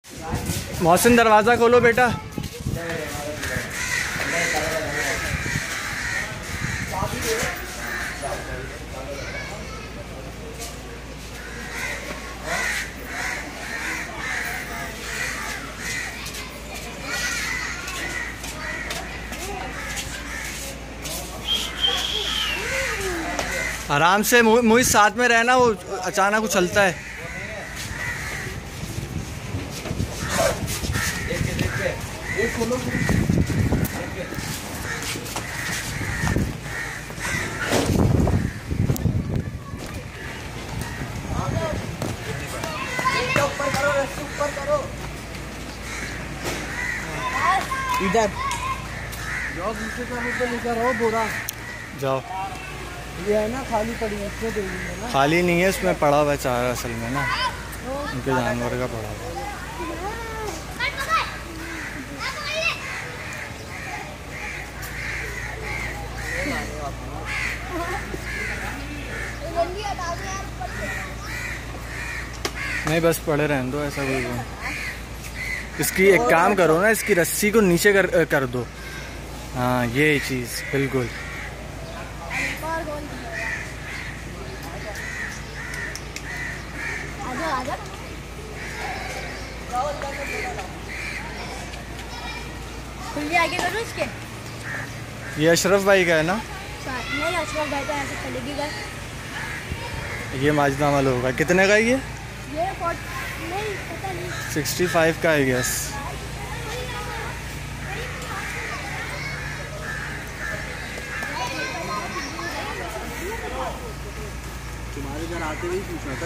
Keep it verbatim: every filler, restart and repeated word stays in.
मोहसिन दरवाज़ा खोलो बेटा। आराम से मुझे साथ में रहना, वो अचानक उछलता है। इधर जाओ, दूसरे काम पे लेकर आओ बोरा। जाओ, ये है ना खाली पड़ी है, इसमें दे देंगे ना। खाली नहीं है, इसमें पड़ा हुआ है चारा असल में ना, उनके जानवर का पड़ा हुआ है। नहीं बस पड़े रहने दो, ऐसा कोई नहीं। इसकी एक काम करो ना, इसकी रस्सी को नीचे कर कर दो। हाँ ये चीज़ बिल्कुल। आगे करो इसके। ये अशरफ भाई का है ना? नहीं, अशरफ भाई का ऐसे चलेगी घर। ये माजिद अमल होगा। कितने का है ये? ये नहीं पता नहीं, सिक्सटी फाइव का है गैस। तुम्हारे घर आते हुए पूछा था।